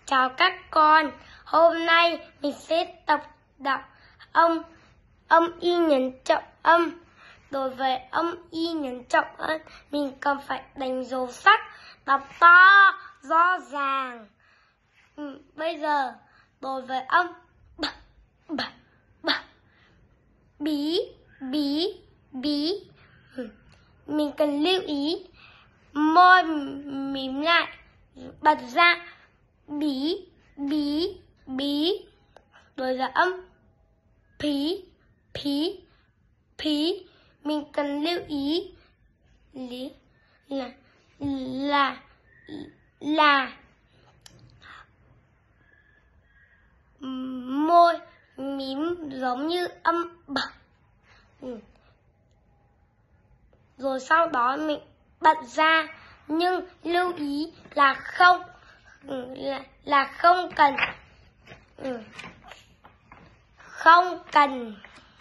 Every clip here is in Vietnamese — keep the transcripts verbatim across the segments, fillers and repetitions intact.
Chào các con, hôm nay mình sẽ tập đọc âm âm y nhấn trọng âm. Đối với âm y nhấn trọng âm, mình cần phải đánh dấu sắc, đọc to, rõ ràng. Ừ, bây giờ, đối với âm b, b, b, bí, bí, bí, ừ, mình cần lưu ý môi mím lại, bật ra, bí, bí, bí. Đối với âm phí, phí, phí, mình cần lưu ý lý là là là môi mím giống như âm b. Ừ. Rồi sau đó mình bật ra, nhưng lưu ý là không ừ, là, là không cần ừ, không cần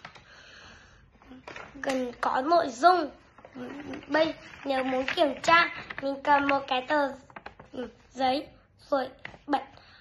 cần có nội dung. Bây nếu muốn kiểm tra, mình cầm một cái tờ ừ, giấy rồi bật.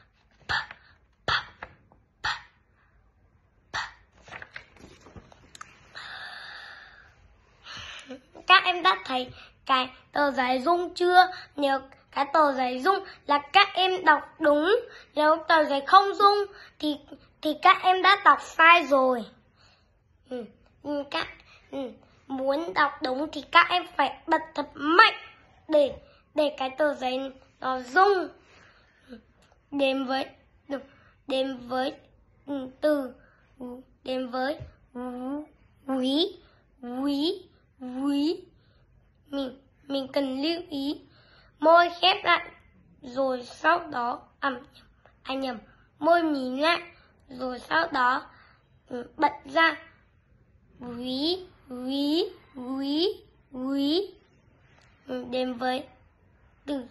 Các em đã thấy cái tờ giấy rung chưa? Nếu cái tờ giấy rung là các em đọc đúng. Nếu tờ giấy không rung thì thì các em đã đọc sai rồi. Ừ, các ừ, muốn đọc đúng thì các em phải bật thật mạnh để để cái tờ giấy nó rung. Đến với đến với từ đến với quý quý quý mình mình cần lưu ý môi khép lại, rồi sau đó ẩm à, nhầm môi mím lại, rồi sau đó bật ra quý quý quý quý. Đến với từ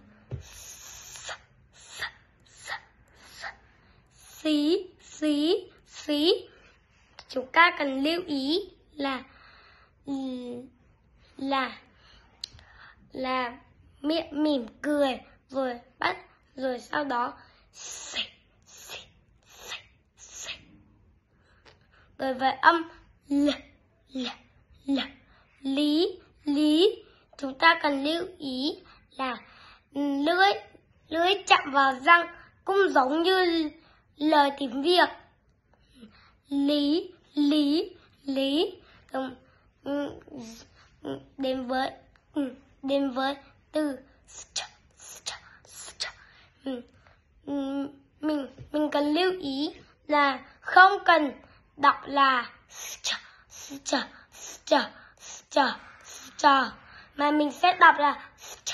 xí xí xí, chúng ta cần lưu ý là là là miệng mỉm cười, rồi bắt rồi sau đó xì, xì, xì, xì. Đối với âm l l l lý lý, chúng ta cần lưu ý là lưỡi lưỡi chạm vào răng cũng giống như lời tiếng Việt. Lý lý lý. Đến với đến với từ mình mình cần lưu ý là không cần đọc là mà mình sẽ đọc là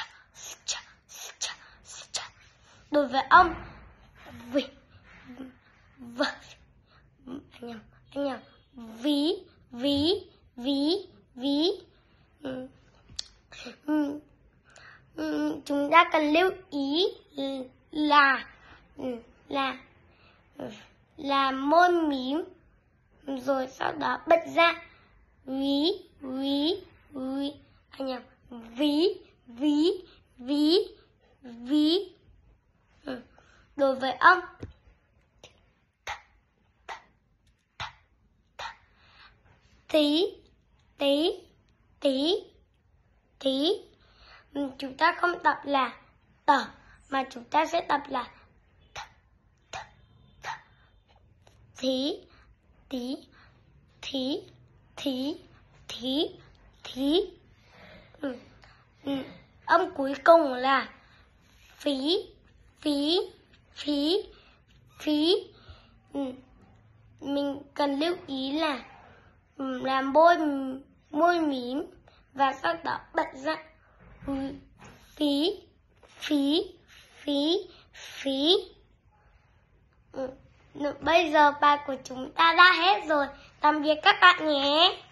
đối với âm vị v anh nhầm anh nhầm ví ví ví ví. Ừ. Ừ. Ừ. Chúng ta cần lưu ý là là là môi mím, rồi sau đó bật ra ví ví ví anh nhầm ví ví ví ví. Ừ. Đối với âm tí tí tí tí, chúng ta không đọc là tờ mà chúng ta sẽ đọc là thí tí thí thí thí thí. Ừ. Ừ. Âm cuối cùng là phí phí phí phí. Ừ. Mình cần lưu ý là là môi môi mím và sau đó bật ra phí phí phí phí. Ừ. Bây giờ bài của chúng ta đã hết rồi. Tạm biệt các bạn nhé.